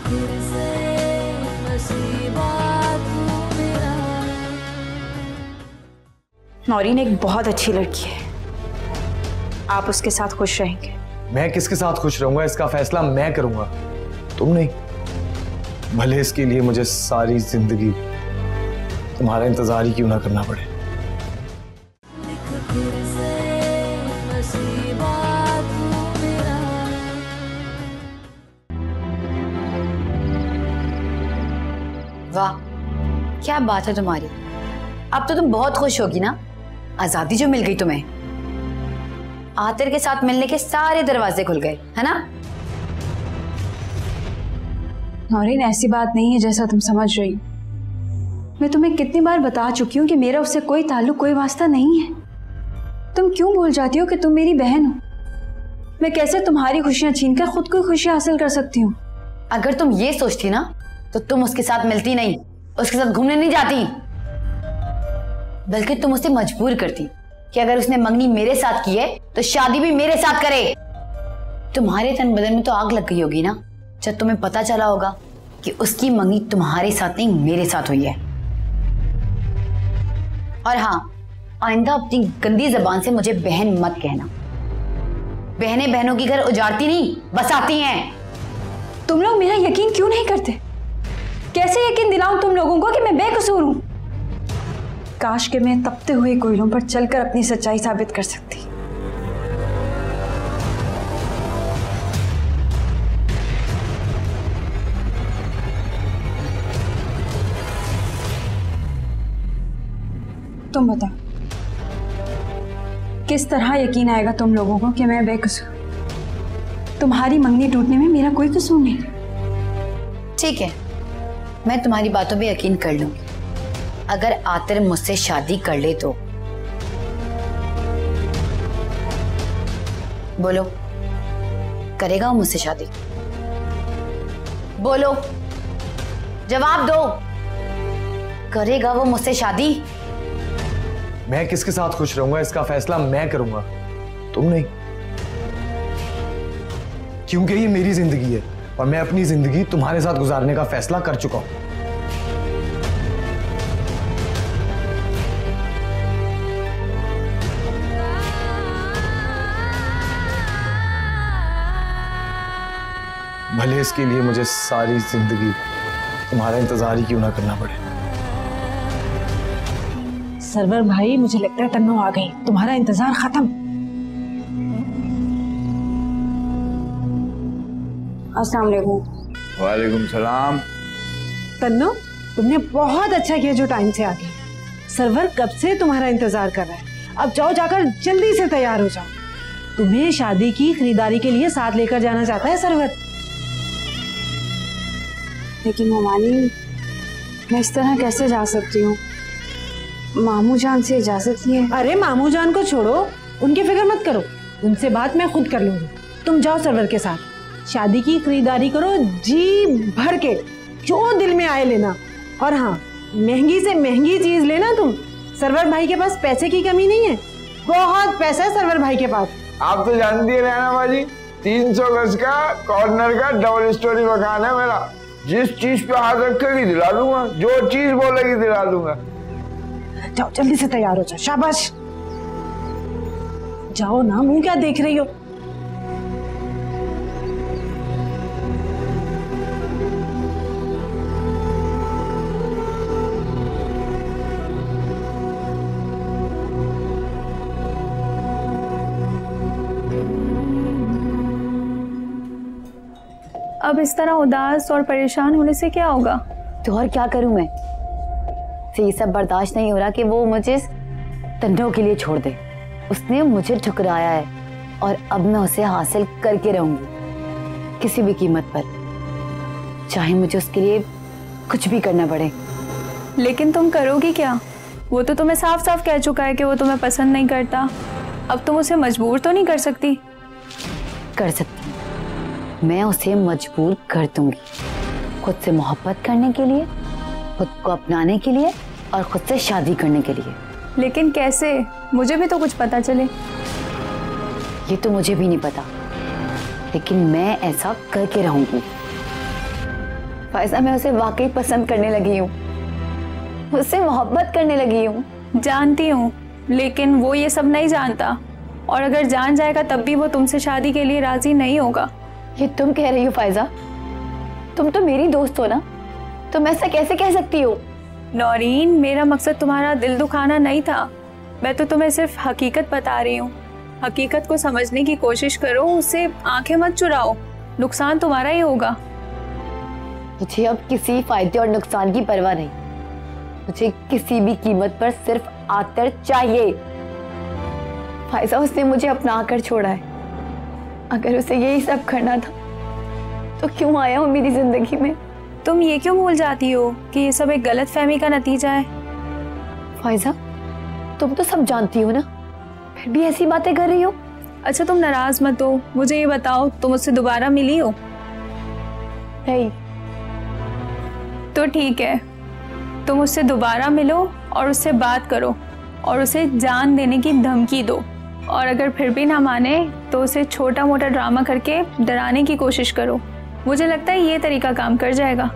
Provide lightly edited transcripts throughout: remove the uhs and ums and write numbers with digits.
नौरीन एक बहुत अच्छी लड़की है, आप उसके साथ खुश रहेंगे। मैं किसके साथ खुश रहूंगा, इसका फैसला मैं करूंगा, तुम नहीं। भले इसके लिए मुझे सारी जिंदगी तुम्हारा इंतजार ही क्यों ना करना पड़े। वाह, क्या बात है तुम्हारी। अब तो तुम बहुत खुश होगी ना, आजादी जो मिल गई तुम्हें। आतिर के साथ मिलने के सारे दरवाजे खुल गए, है ना? नौरीन ऐसी बात नहीं है जैसा तुम समझ रही हो। मैं तुम्हें कितनी बार बता चुकी हूँ कि मेरा उससे कोई ताल्लुक, कोई वास्ता नहीं है। तुम क्यों भूल जाती हो कि तुम मेरी बहन हो? मैं कैसे तुम्हारी खुशियां छीनकर खुद को खुशी हासिल कर सकती हूँ? अगर तुम ये सोचती ना तो तुम उसके साथ मिलती नहीं, उसके साथ घूमने नहीं जाती, बल्कि तुम उसे मजबूर करती कि अगर उसने मंगनी मेरे साथ की है तो शादी भी मेरे साथ करे। तुम्हारे तन बदन में तो आग लग गई होगी ना जब तुम्हें पता चला होगा कि उसकी मंगनी तुम्हारे साथ नहीं मेरे साथ हुई है। और हाँ, आइंदा अपनी गंदी जबान से मुझे बहन मत कहना। बहनें बहनों की घर उजाड़ती नहीं, बसाती हैं। तुम लोग मेरा यकीन क्यों नहीं करते? कैसे यकीन दिलाऊं तुम लोगों को कि मैं बेकसूर हूं? काश कि मैं तपते हुए कोयलों पर चलकर अपनी सच्चाई साबित कर सकती। तुम बताओ, किस तरह यकीन आएगा तुम लोगों को कि मैं बेकसूर? तुम्हारी मंगनी टूटने में मेरा कोई कसूर नहीं। ठीक है, मैं तुम्हारी बातों पे यकीन कर लूंगी। अगर आतिर मुझसे शादी कर ले तो बोलो, करेगा वो मुझसे शादी? बोलो, जवाब दो, करेगा वो मुझसे शादी? मैं किसके साथ खुश रहूंगा, इसका फैसला मैं करूंगा, तुम नहीं। क्योंकि ये मेरी जिंदगी है और मैं अपनी जिंदगी तुम्हारे साथ गुजारने का फैसला कर चुका हूं। भले इसके लिए मुझे सारी जिंदगी तुम्हारा इंतजार ही क्यों ना करना पड़े। सरवर भाई, मुझे लगता है तन्नो आ गई, तुम्हारा इंतजार खत्म। अस्सलाम वालेकुम। वालेकुम सलाम। तन्नो, तुमने बहुत अच्छा किया जो टाइम से आ गई। सरवर कब से तुम्हारा इंतजार कर रहा है। अब जाओ, जाकर जल्दी से तैयार हो जाओ। तुम्हें शादी की खरीदारी के लिए साथ लेकर जाना चाहता है सरवर। लेकिन ममानी, मैं इस तरह कैसे जा सकती हूँ? मामू जान से इजाजत ली है। अरे मामू जान को छोड़ो, उनकी फिक्र मत करो, उनसे बात मैं खुद कर लूंगी। तुम जाओ सरवर के साथ, शादी की खरीदारी करो जी भर के, जो दिल में आए लेना। और हाँ, महंगी से महंगी चीज लेना तुम। सरवर भाई के पास पैसे की कमी नहीं है, बहुत पैसा है सरवर भाई के पास। आप तो जानती है रहना बाजी, 300 गज का कॉर्नर का डबल स्टोरी मकान है मेरा। जिस चीज पे हाथ रखेगी दिला दूंगा, जो चीज बोलेगी दिला दूंगा। जाओ जल्दी से तैयार हो जाओ, शाबाश। जाओ ना, मुंह क्या देख रही हो? अब इस तरह उदास और परेशान होने से क्या होगा? तो और क्या करूं मैं? से ये सब बर्दाश्त नहीं हो रहा कि वो मुझे तन्नो के लिए छोड़ दे। उसने मुझे ठुकराया है और अब मैं उसे हासिल करके रहूंगी किसी भी कीमत पर, चाहे मुझे उसके लिए कुछ भी करना पड़े। लेकिन तुम करोगी क्या? वो तो तुम्हें साफ साफ कह चुका है कि वो तुम्हें पसंद नहीं करता। अब तुम उसे मजबूर तो नहीं कर सकती? कर सकती हूँ, मैं उसे मजबूर कर दूंगी खुद से मोहब्बत करने के लिए, खुद को अपनाने के लिए और खुद से शादी करने के लिए। लेकिन कैसे? मुझे भी तो कुछ पता चले। ये तो मुझे भी नहीं पता, लेकिन मैं ऐसा करके रहूंगी। फायजा, मैं उसे वाकई पसंद करने लगी हूँ, उससे मोहब्बत करने लगी हूँ। जानती हूँ, लेकिन वो ये सब नहीं जानता, और अगर जान जाएगा तब भी वो तुमसे शादी के लिए राजी नहीं होगा। ये तुम कह रही हो फायजा? तुम तो मेरी दोस्त हो ना, तुम ऐसा कैसे कह सकती हो? नौरीन, मेरा मकसद तुम्हारा दिल दुखाना नहीं था, मैं तो तुम्हें सिर्फ हकीकत बता रही हूँ। हकीकत को समझने की कोशिश करो, उससे आंखें मत चुराओ, नुकसान तुम्हारा ही होगा। मुझे अब किसी फायदे और नुकसान की परवाह नहीं, मुझे किसी भी कीमत पर सिर्फ आतर चाहिए। फायजा, उसने मुझे अपना कर छोड़ा है, अगर उसे यही सब करना था तो क्यों आया हो मेरी जिंदगी में? तुम ये क्यों भूल जाती हो कि ये सब एक गलत फहमी का नतीजा है? फायजा, तुम तो सब जानती हो ना, फिर भी ऐसी बातें कर रही हो। अच्छा, तुम नाराज मत हो, मुझे ये बताओ, तुम उससे दोबारा मिली हो? नहीं। तो ठीक है, तुम उससे दोबारा मिलो और उससे बात करो और उसे जान देने की धमकी दो, और अगर फिर भी ना माने तो उसे छोटा मोटा ड्रामा करके डराने की कोशिश करो। मुझे लगता है ये तरीका काम कर जाएगा।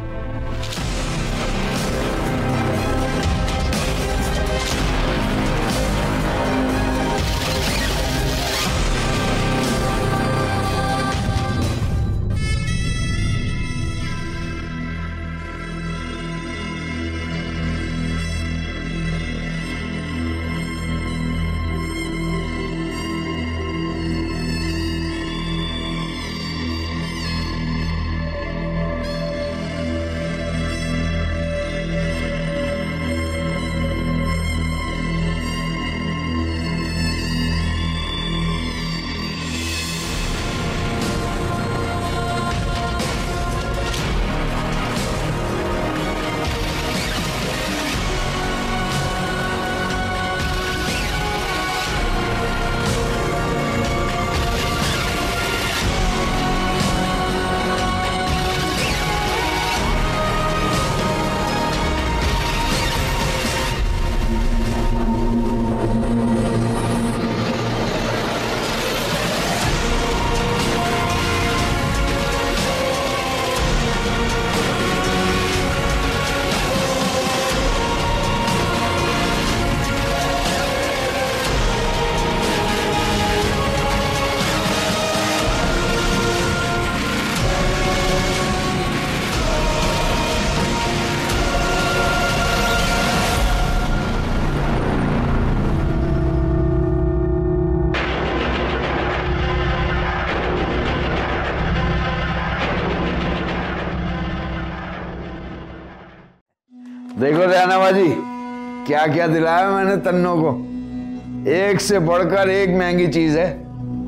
देखो रेहाना बाजी, क्या क्या दिलाया मैंने तन्नो को, एक से बढ़कर एक महंगी चीज है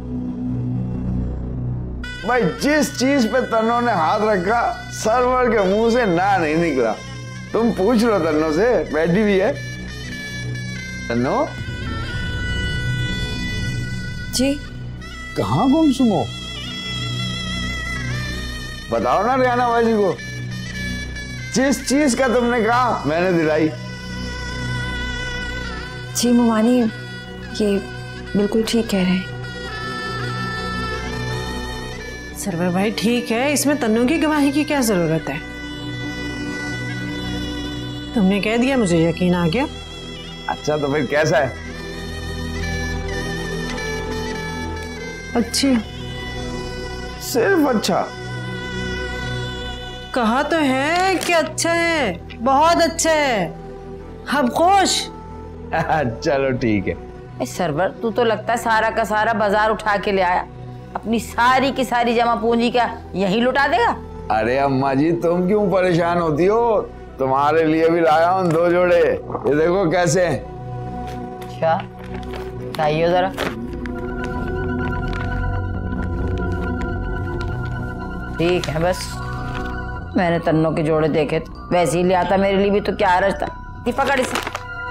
भाई। जिस चीज पे तन्नो ने हाथ रखा सर्वर के मुंह से ना नहीं निकला। तुम पूछ लो तन्नो से, बैठी भी है। तन्नो जी। कहाँ गुम सुम हो? बताओ ना रेहाना बाजी को, जिस चीज का तुमने कहा मैंने दिलाई। जी मुमानी, ये बिल्कुल ठीक कह रहे हैं। सरवर भाई ठीक है, इसमें तन्नू की गवाही की क्या जरूरत है? तुमने कह दिया, मुझे यकीन आ गया। अच्छा तो फिर कैसा है? अच्छी। सिर्फ अच्छा? कहा तो है कि अच्छा है, बहुत अच्छा है। अब खुश? चलो ठीक है। सरवर, तू तो लगता है सारा का सारा बाजार उठा के ले आया, अपनी सारी की सारी जमा पूंजी का यहीं लुटा देगा। अरे अम्मा जी, तुम क्यों परेशान होती हो? तुम्हारे लिए भी लाया हूँ 2 जोड़े, ये देखो कैसे हैं। अच्छा, चाहिए जरा। ठीक है, बस मैंने तन्नों के जोड़े देखे तो वैसे ही ले आता, मेरे लिए भी तो क्या हर्ज था। पकड़ इसे।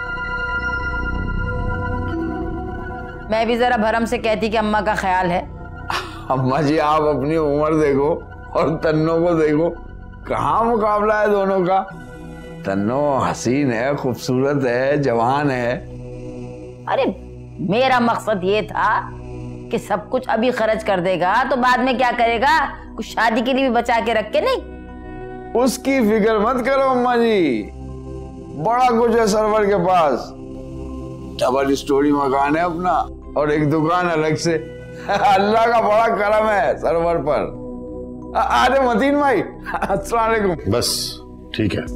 मैं भी जरा भरम से कहती कि अम्मा का ख्याल है। अम्मा जी, आप अपनी उम्र देखो और तन्नो को देखो, कहाँ मुकाबला है दोनों का। तन्नो हसीन है, खूबसूरत है, जवान है। अरे मेरा मकसद ये था कि सब कुछ अभी खर्च कर देगा तो बाद में क्या करेगा, कुछ शादी के लिए भी बचा के रख के नहीं। उसकी फिक्र मत करो अम्मा जी, बड़ा कुछ है सरवर के पास। डबल स्टोरी मकान है अपना और एक दुकान अलग से। अल्लाह का बड़ा करम है सरवर पर। अरे मतीन भाई, अस्सलाम वालेकुम। बस ठीक है।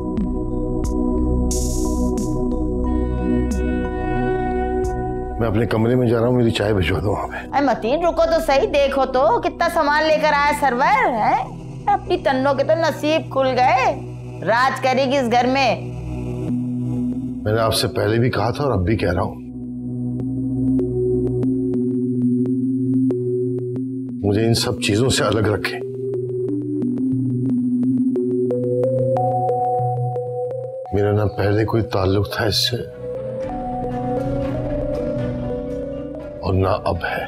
मैं अपने कमरे में जा रहा हूँ, मेरी चाय भिजवा दो वहां पे। अरे मतीन रुको तो सही, देखो तो कितना सामान लेकर आया सरवर है। अपनी तन्नों के तो नसीब खुल गए, राज करेगी इस घर में। मैंने आपसे पहले भी कहा था और अब भी कह रहा हूं, मुझे इन सब चीजों से अलग रखें। मेरा ना पहले कोई ताल्लुक था इससे और ना अब है।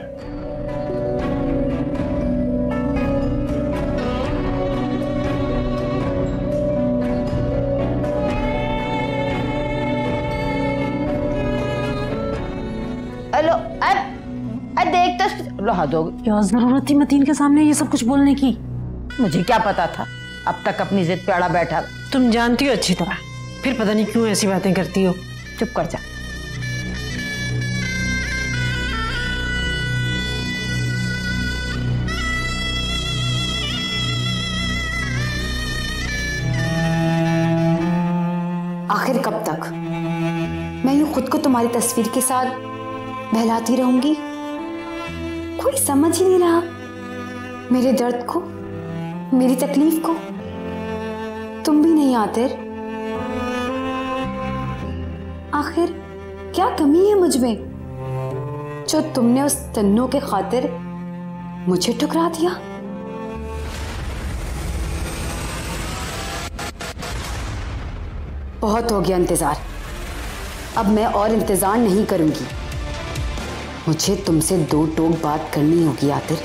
हेलो, अरे देख तो लो, हाथ हो गई। क्या जरूरत थी मतीन के सामने ये सब कुछ बोलने की? मुझे क्या पता था, अब तक अपनी जिद पे अड़ा बैठा। तुम जानती हो अच्छी तरह, फिर पता नहीं क्यों ऐसी बातें करती हो। चुप कर जा। आखिर कब तक मैं यूं खुद को तुम्हारी तस्वीर के साथ बहलाती रहूंगी? कोई समझ ही नहीं रहा मेरे दर्द को, मेरी तकलीफ को। तुम भी नहीं आतिर। आखिर क्या कमी है मुझ में जो तुमने उस तन्नों के खातिर मुझे ठुकरा दिया? बहुत हो गया इंतजार, अब मैं और इंतजार नहीं करूंगी। मुझे तुमसे दो टोक बात करनी होगी आतिर।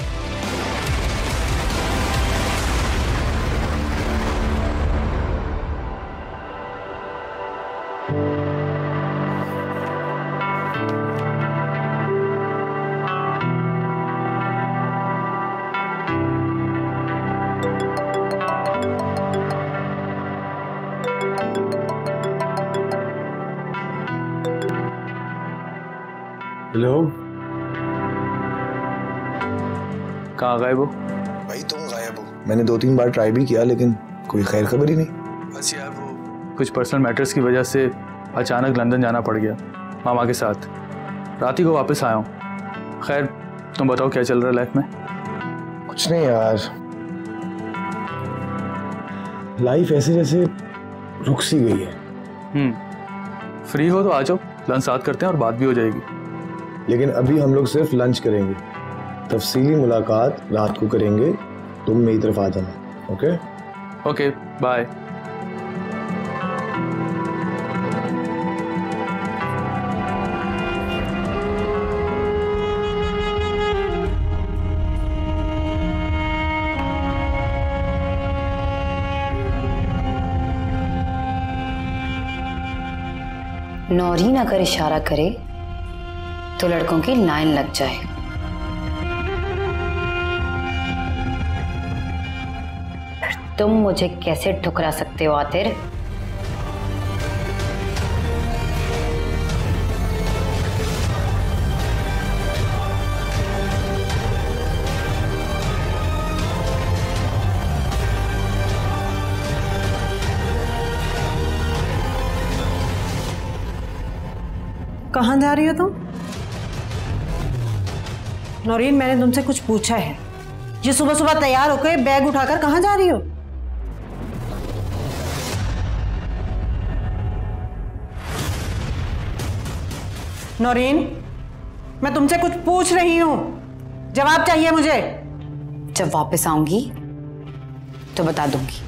हेलो, कहाँ गायब हो? भाई तुम गायब हो। मैंने 2-3 बार ट्राई भी किया लेकिन कोई खैर खबर ही नहीं। बस यार वो कुछ पर्सनल मैटर्स की वजह से अचानक लंदन जाना पड़ गया मामा के साथ। रात ही को वापस आया हूँ। खैर तुम बताओ क्या चल रहा है लाइफ में? कुछ नहीं यार, लाइफ ऐसे जैसे रुक सी गई है। फ्री हो तो आ जाओ, लंच साथ करते हैं और बात भी हो जाएगी। लेकिन अभी हम लोग सिर्फ लंच करेंगे, तफसीली मुलाकात रात को करेंगे। तुम मेरी तरफ आ जाना। Okay okay, bye. नौरीन अगर इशारा करे तो लड़कों की लाइन लग जाए। फिर तुम मुझे कैसे ठुकरा सकते हो आतिर? कहाँ जा रही हो तुम? नौरीन, मैंने तुमसे कुछ पूछा है। ये सुबह सुबह तैयार होकर बैग उठाकर कहाँ जा रही हो? नौरीन, मैं तुमसे कुछ पूछ रही हूँ, जवाब चाहिए मुझे। जब वापस आऊंगी तो बता दूंगी।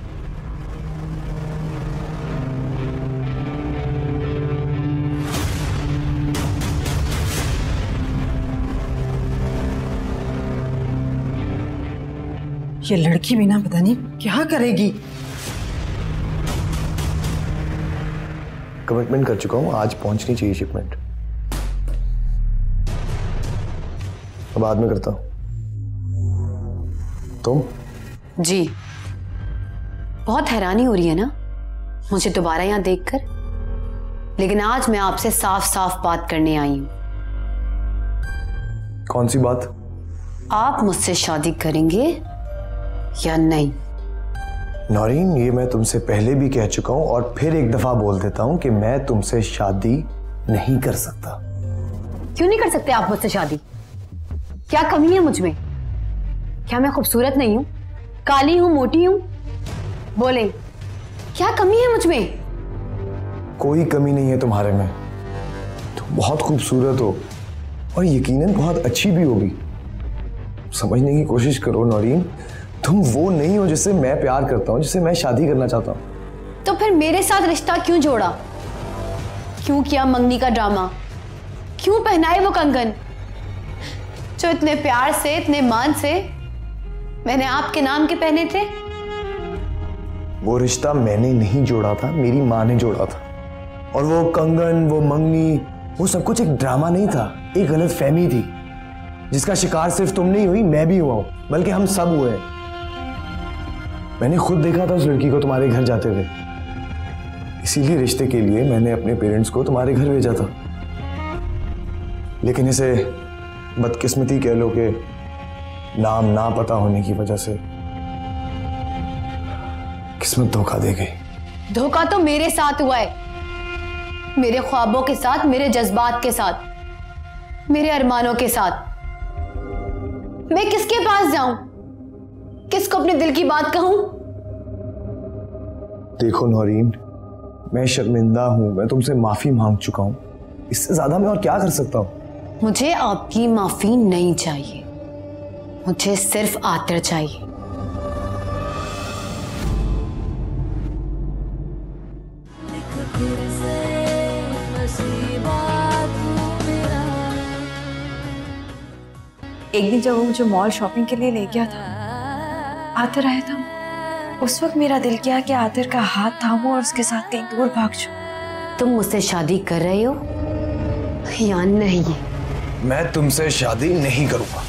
ये लड़की भी ना पता नहीं क्या करेगी। कमिटमेंट कर चुका हूँ, आज पहुंचनी चाहिए शिपमेंट। बाद में करता हूँ। तुम? जी, बहुत हैरानी हो रही है ना मुझे दोबारा यहाँ देखकर, लेकिन आज मैं आपसे साफ साफ बात करने आई हूँ। कौन सी बात? आप मुझसे शादी करेंगे या नहीं? नौरीन, ये मैं तुमसे पहले भी कह चुका हूं और फिर एक दफा बोल देता हूं कि मैं तुमसे शादी नहीं कर सकता। क्यों नहीं कर सकते आप मुझसे शादी? क्या कमी है मुझ में? क्या मैं खूबसूरत नहीं हूं, काली हूं, मोटी हूं? बोले, क्या कमी है मुझ में? कोई कमी नहीं है तुम्हारे में। तुम बहुत खूबसूरत हो और यकीनन बहुत अच्छी भी होगी। समझने की कोशिश करो नौरीन, तुम वो नहीं हो जिससे मैं प्यार करता हूं, जिससे मैं शादी करना चाहता हूं। तो फिर मेरे साथ रिश्ता क्यों जोड़ा? क्यों किया मंगनी का ड्रामा? क्यों पहनाए वो कंगन जो इतने प्यार से, इतने मान से मैंने आपके नाम के पहने थे? वो रिश्ता मैंने नहीं जोड़ा था, मेरी माँ ने जोड़ा था। और वो कंगन, वो मंगनी, वो सब कुछ एक ड्रामा नहीं था, एक गलतफहमी थी जिसका शिकार सिर्फ तुम नहीं हुई, मैं भी हुआ हूं, बल्कि हम सब हुए। मैंने खुद देखा था उस लड़की को तुम्हारे घर जाते हुए, इसीलिए रिश्ते के लिए मैंने अपने पेरेंट्स को तुम्हारे घर भेजा था। लेकिन इसे बदकिस्मती कह लो कि नाम ना पता होने की वजह से किस्मत धोखा दे गई। धोखा तो मेरे साथ हुआ है, मेरे ख्वाबों के साथ, मेरे जज्बात के साथ, मेरे अरमानों के साथ। मैं किसके पास जाऊं? किसको अपने दिल की बात कहूं? देखो नौरीन, मैं शर्मिंदा हूं, मैं तुमसे माफी मांग चुका हूं, इससे ज्यादा मैं और क्या कर सकता हूं? मुझे आपकी माफी नहीं चाहिए, मुझे सिर्फ आतर चाहिए। एक दिन जब वो मुझे मॉल शॉपिंग के लिए ले गया था, आतिर आया था, उस वक्त मेरा दिल किया कि आतिर का हाथ थामूं और उसके साथ कहीं दूर भाग जाऊं। तुम मुझसे शादी कर रहे हो या नहीं? मैं तुमसे शादी नहीं करूंगा।